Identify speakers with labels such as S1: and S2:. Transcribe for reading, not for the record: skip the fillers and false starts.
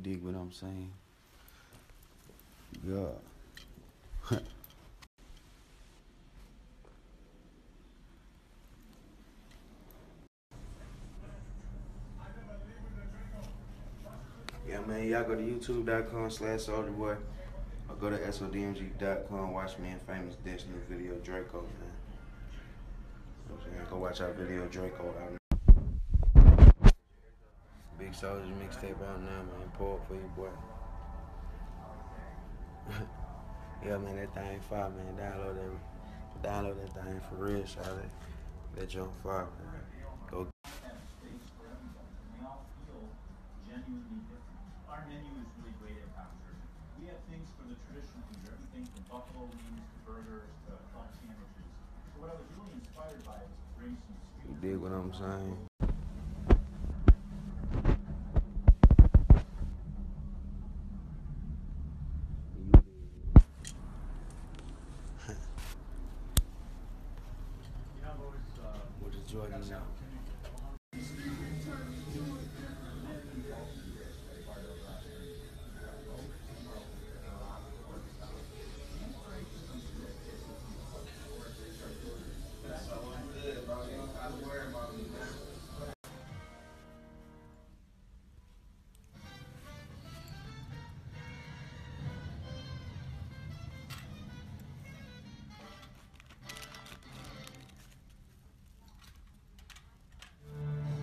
S1: dig what I'm saying? Yeah. Yeah, man, y'all go to youtube.com/soldierboy or go to sodmg.com. Watch me and Famous Dish new video, Draco, man. You know what I'm saying? Go watch our video, Draco. Big Soldier mixtape out now, man. Pour it for you, boy. Yeah, man, that thing fire, man. Download that thing for real, shout it. That jump fire, man. Go.
S2: Our menu is really great at Capture. We have things for the traditional food, everything from buffalo wings to burgers to club sandwiches. So what I was really inspired by was to bring some street.
S1: You dig what I'm saying? What is Jordan now?